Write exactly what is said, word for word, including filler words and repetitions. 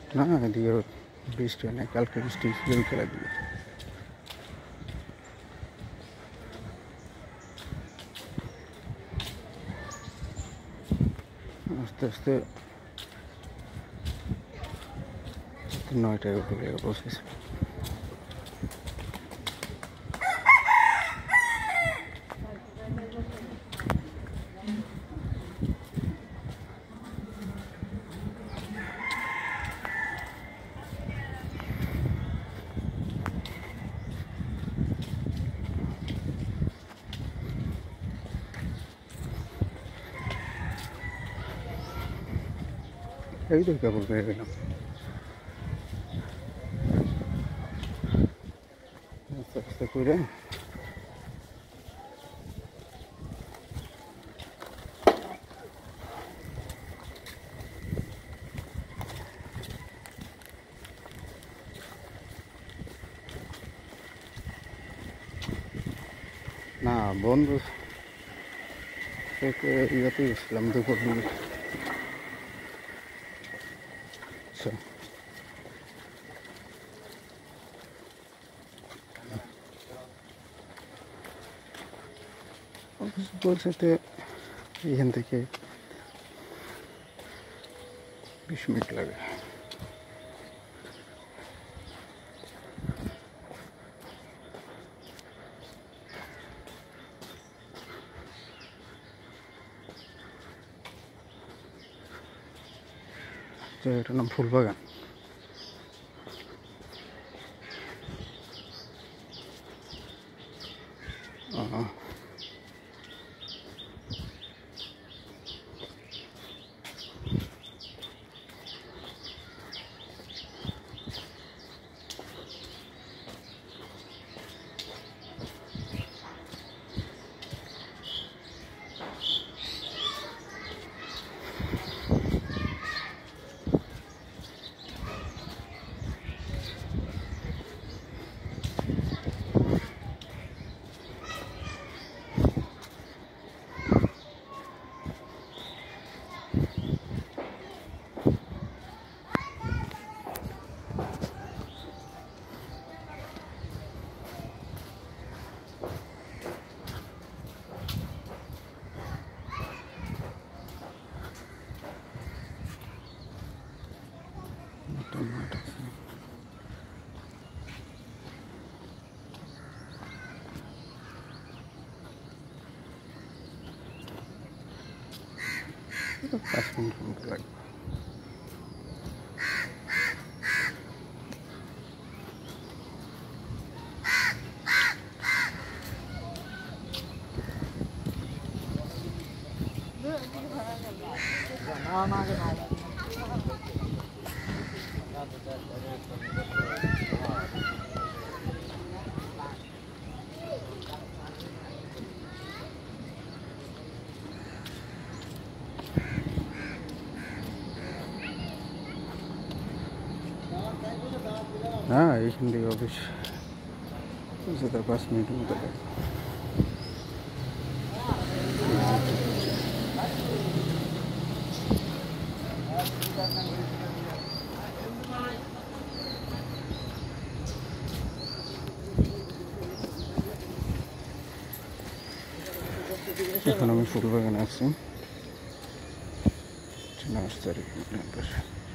না এদিকে বৃষ্টি হয় না, কালকে বৃষ্টি ছিল খেলার দিকে। আস্তে আস্তে নয়টায় উঠে গেলে পৌঁছেছে। এই তো কেবল পেয়ে গেলাম। আস্তে আস্তে করে না বন্ধু থেকে ইয়েতে গেছিলাম দুপুর দিকে। আচ্ছা বলছে এখান থেকে বিশ মিনিট লাগে। তো এটার নাম ফুলবাগান। পাঁচ মিনিট মতো লাগবে। হ্যাঁ এইখান থেকে অফিস তার পাঁচ মিনিটের মতো লাগে। এখন আমি ফুলবাগানে আছি নার্সারি।